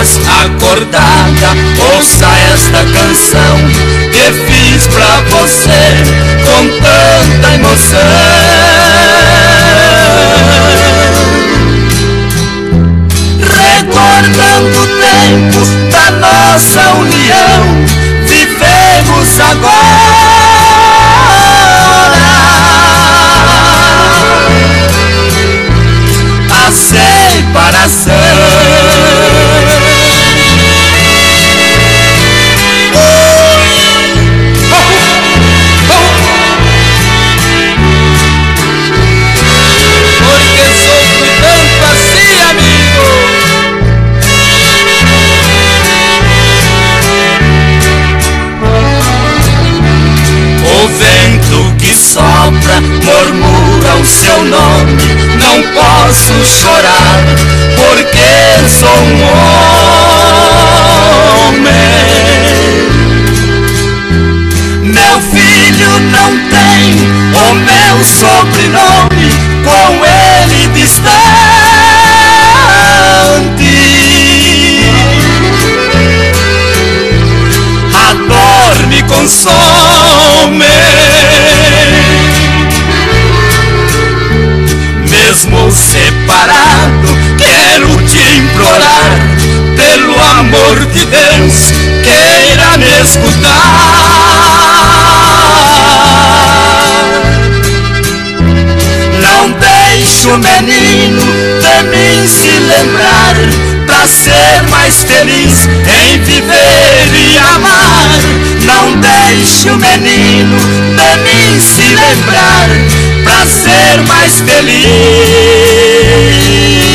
estás acordada, ouça esta canção que fiz pra você com tanta emoção. Recordando o tempo da nossa união, vivemos agora a separação. Sopra, murmura o seu nome, não posso chorar, porque sou um homem. Meu filho não tem o meu sobrenome, com ele distante, a dor me consome. Mesmo separado, quero te implorar, pelo amor de Deus, queira me escutar. Não deixe o menino de mim se lembrar, pra ser mais feliz em viver e amar. Não deixe o menino de mim se lembrar, pra ser mais feliz